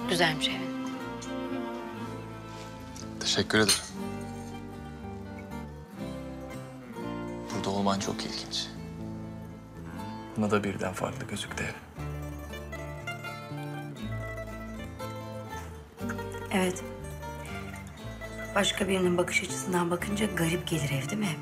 Çok güzelmiş evin. Teşekkür ederim. Burada olman çok ilginç. Buna da birden farklı gözüktü ev. Evet. Başka birinin bakış açısından bakınca garip gelir ev, değil mi hep?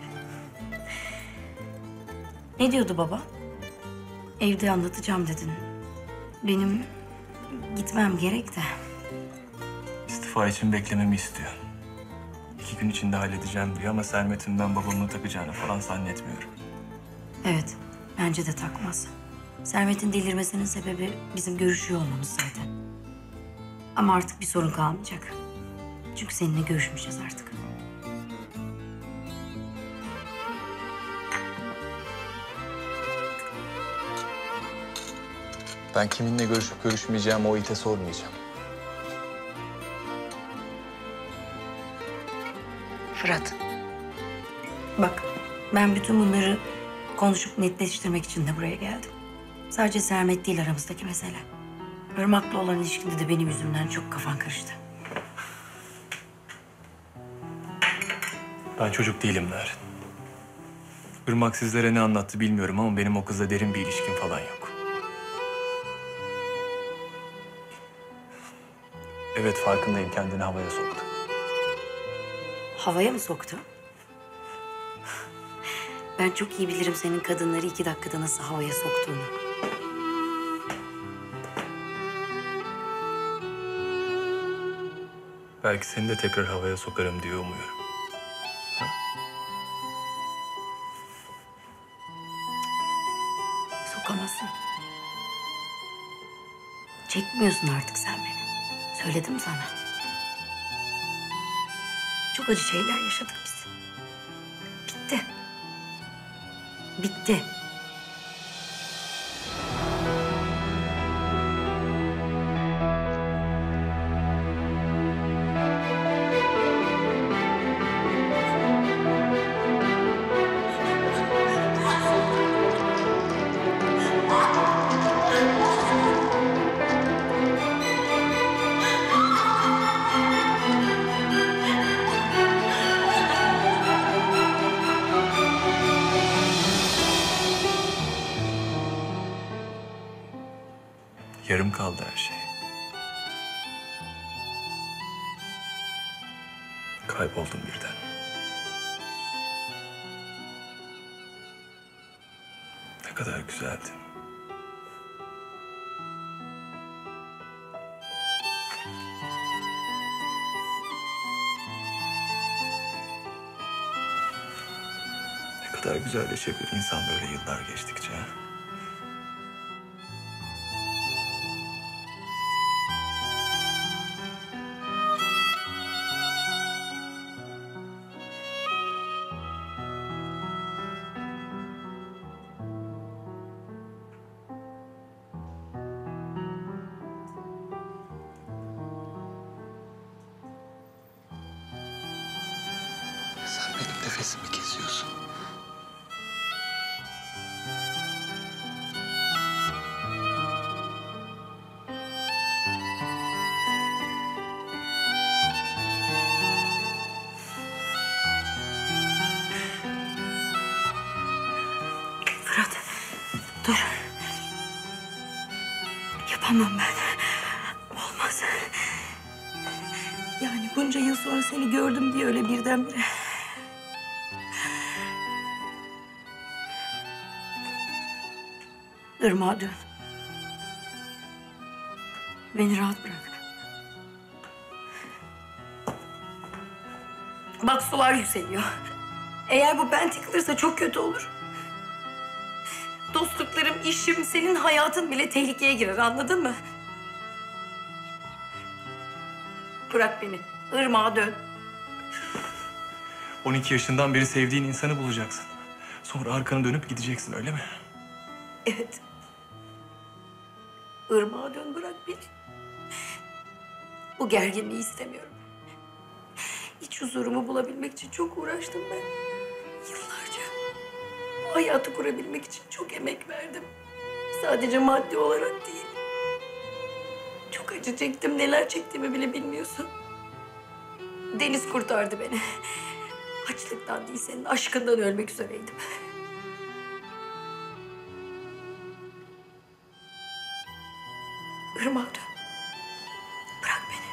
Ne diyordu baba? Evde anlatacağım dedin. Benim gitmem gerek de. İstifa için beklememi istiyor. 2 gün içinde halledeceğim diyor ama Sermet'in ben babamı takacağını falan zannetmiyorum. Evet, bence de takmaz. Sermet'in delirmesinin sebebi bizim görüşüyor olmamız zaten. Ama artık bir sorun kalmayacak. Çünkü seninle görüşmeyeceğiz artık. Ben kiminle görüşüp görüşmeyeceğimi o ite sormayacağım. Fırat. Bak, ben bütün bunları konuşup netleştirmek için de buraya geldim. Sadece Sermet değil aramızdaki mesele. Irmak'la olan ilişkinde de benim yüzümden çok kafan karıştı. Ben çocuk değilim Narin. Irmak sizlere ne anlattı bilmiyorum ama benim o kızla derin bir ilişkim falan yok. Evet, farkındayım, kendini havaya soktu. Havaya mı soktu? Ben çok iyi bilirim senin kadınları 2 dakikada nasıl havaya soktuğunu. Belki seni de tekrar havaya sokarım diye umuyorum. Sokamazsın. Çekmiyorsun artık sen beni. Söyledim sana. Çok acı şeyler yaşadık biz. Bitti. Bitti. Yarım kaldı her şey. Kayboldum birden. Ne kadar güzeldi. Ne kadar güzelleşebilir insan böyle yıllar geçtikçe. Sen benim nefesimi kesiyorsun. Fırat, dur. Yapamam ben. Olmaz. Yani bunca yıl sonra seni gördüm diye öyle birdenbire. Irmak'a dön. Beni rahat bırak. Bak sular yükseliyor. Eğer bu ben tıkılırsa çok kötü olur. Dostluklarım, işim, senin hayatın bile tehlikeye girer, anladın mı? Bırak beni. Irmak'a dön. 12 yaşından beri sevdiğin insanı bulacaksın. Sonra arkanı dönüp gideceksin, öyle mi? Evet. Irmak'a dön, bırak beni. Bu gerginliği istemiyorum. İç huzurumu bulabilmek için çok uğraştım ben. Yıllarca. Bu hayatı kurabilmek için çok emek verdim. Sadece maddi olarak değil. Çok acı acı çektim, neler çektiğimi bile bilmiyorsun. Deniz kurtardı beni. Açlıktan değil, senin aşkından ölmek üzereydim. Irmak dön. Bırak beni.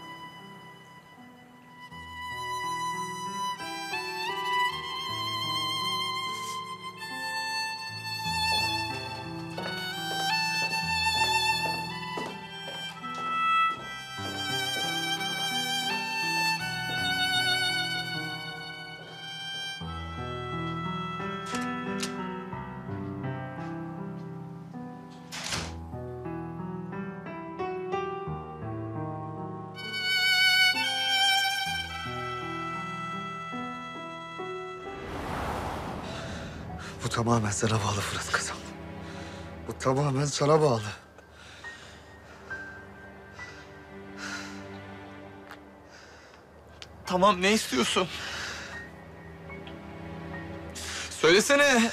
Bu tamamen sana bağlı Fırat Kazan. Bu tamamen sana bağlı. Tamam, ne istiyorsun? Söylesene.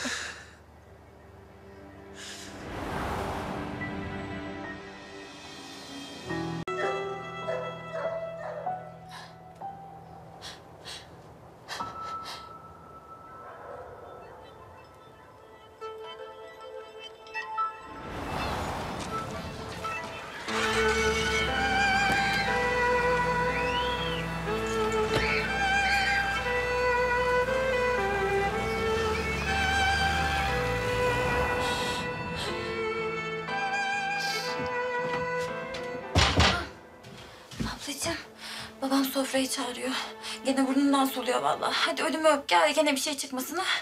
Ablacığım, babam sofrayı çağırıyor. Gene burnundan soluyor vallahi. Hadi ölümü öp gel, gene bir şey çıkmasın ha.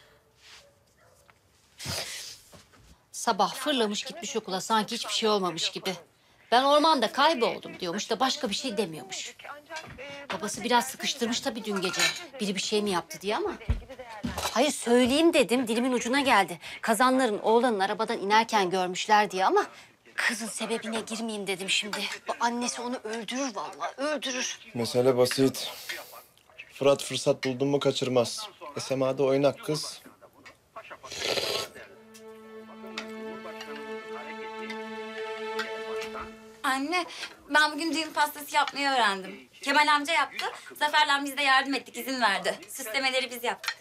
Sabah fırlamış gitmiş okula sanki hiçbir şey olmamış gibi. Ben ormanda kayboldum diyormuş da başka bir şey demiyormuş. Babası biraz sıkıştırmış tabii dün gece. Biri bir şey mi yaptı diye ama. Hayır söyleyeyim dedim, dilimin ucuna geldi. Kazanların oğlanın arabadan inerken görmüşler diye ama... Kızın sebebine girmeyeyim dedim şimdi. Bu annesi onu öldürür vallahi, öldürür. Mesele basit. Fırat fırsat buldun mu kaçırmaz. Sema'da oynak kız. Anne, ben bugün düğün pastası yapmayı öğrendim. Kemal amca yaptı, Zafer'le biz de yardım ettik, izin verdi. Süslemeleri biz yaptık.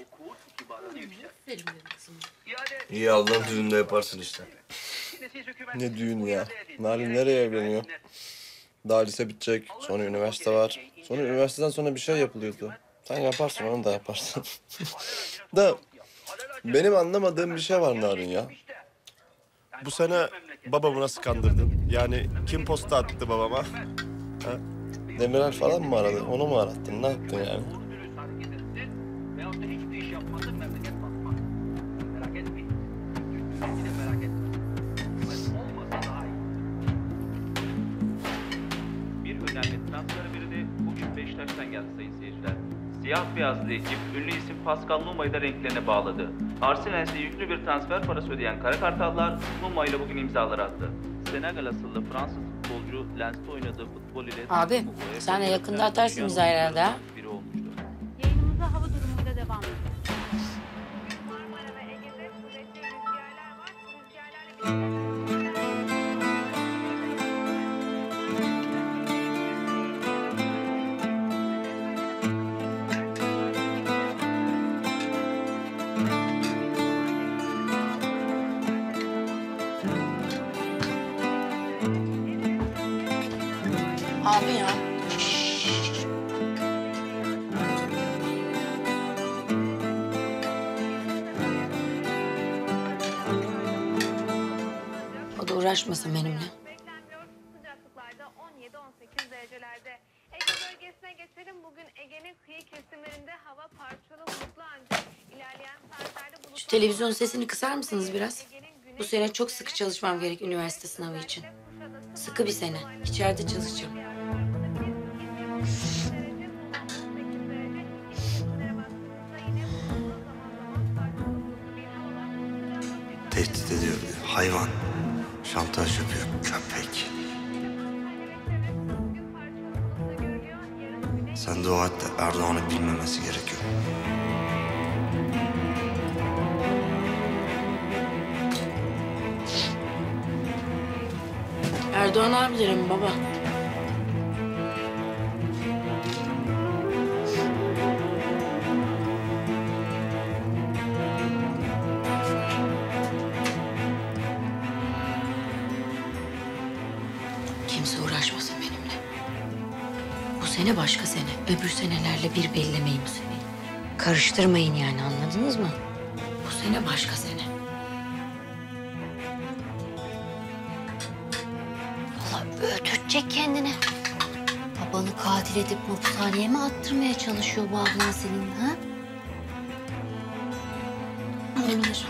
İyi Allah'ın düğünde yaparsın işte. Ne düğün ya. Narin nereye evleniyor? Daha lise bitecek, sonra üniversite var. Sonra üniversiteden sonra bir şey yapılıyordu. Sen yaparsın, onu da yaparsın. Da benim anlamadığım bir şey var Narin ya. Bu sene babamı nasıl kandırdın? Yani kim posta attı babama? Ha? Demirel falan mı aradı? Onu mu arattın? Ne yaptın yani? Bir önemli transfer haberi de bugün Beşiktaş'tan geldi sayın seyirciler. Siyah beyazlı ekip ünlü isim Pascal Numa'yı da renklerine bağladı. Arsenal'e yüklü bir transfer parası ödeyen Kara Kartallar Numa ile bugün imzalar attı. Senegal asıllı Fransız futbolcu Lens'te oynadığı futbol ile... Abi, sen de yakında atarsın bize herhalde ha? Biri olmuştu. Yayınımıza hava durumuyla devam ediyoruz. Marmara ve Ege'de kuvvetli rüzgarlar var. Bu rüzgarlarla Abi ya. O da uğraşmasın benimle. bekleniyor. Sıcaklıklarda 17-18 derecelerde. Ege bölgesine geçelim. Bugün Ege'nin kıyı kesimlerinde hava parçalı bulutlu ancak ilerleyen saatlerde bulutlu... Şu televizyon sesini kısar mısınız biraz? Bu sene çok sıkı çalışmam gerek üniversite sınavı için. Sıkı bir sene. İçeride çalışacağım. Tehdit ediyor diyor. Hayvan. Şantaj yapıyor. Köpek. Sen de o hatta Erdoğan'ı bilmemesi gerekiyor. Erdoğan Erdoğan'a mı derim baba? Kimse uğraşmasın benimle. Bu sene başka sene. Öbür senelerle bir bellemeyin bu seneyi. Karıştırmayın yani, anladınız mı? Bu sene başka sene. Allah öldürecek kendini. Babanı katil edip hapishaneye mi attırmaya çalışıyor bu ablan senin ha? Olabilir.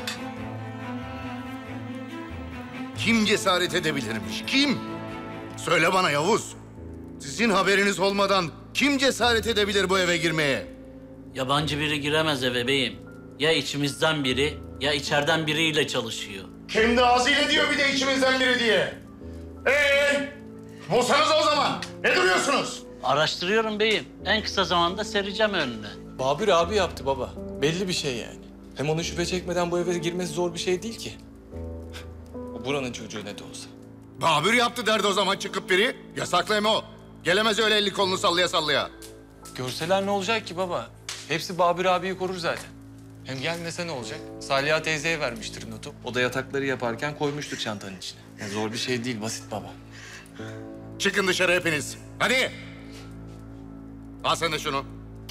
Kim cesaret edebilirmiş? Kim? Söyle bana Yavuz. Sizin haberiniz olmadan kim cesaret edebilir bu eve girmeye? Yabancı biri giremez eve beyim. Ya içimizden biri ya içeriden biriyle çalışıyor. Kendi ağzıyla diyor bir de içimizden biri diye. Bulsanız o zaman. Ne duruyorsunuz? Araştırıyorum beyim. En kısa zamanda sereceğim önüne. Babür abi yaptı baba. Belli bir şey yani. Hem onun şüphe çekmeden bu eve girmesi zor bir şey değil ki. O buranın çocuğu ne de olsa. Babür yaptı derdi o zaman çıkıp biri. Yasaklı hem o. Gelemez öyle elini kolunu sallaya sallaya. Görseler ne olacak ki baba? Hepsi Babür abiyi korur zaten. Hem gelmese ne olacak? Saliha teyzeye vermiştir notu. O da yatakları yaparken koymuştur çantanın içine. Ya zor bir şey değil, basit baba. Çıkın dışarı hepiniz. Hadi. Al sen de şunu.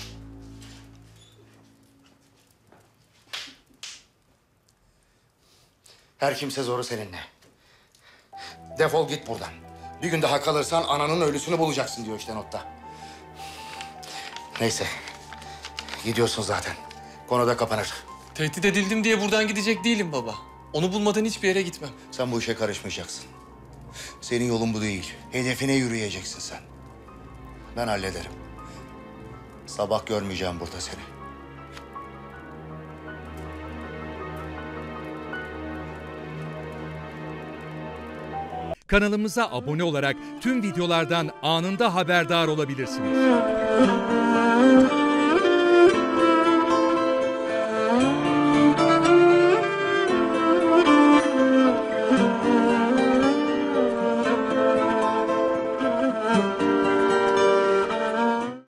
Her kimse zoru seninle. Defol git buradan. Bir gün daha kalırsan ananın ölüsünü bulacaksın diyor işte notta. Neyse. Gidiyorsun zaten. Konuda kapanır. Tehdit edildim diye buradan gidecek değilim baba. Onu bulmadan hiçbir yere gitmem. Sen bu işe karışmayacaksın. Senin yolun bu değil. Hedefine yürüyeceksin sen. Ben hallederim. Sabah görmeyeceğim burada seni. Kanalımıza abone olarak tüm videolardan anında haberdar olabilirsiniz.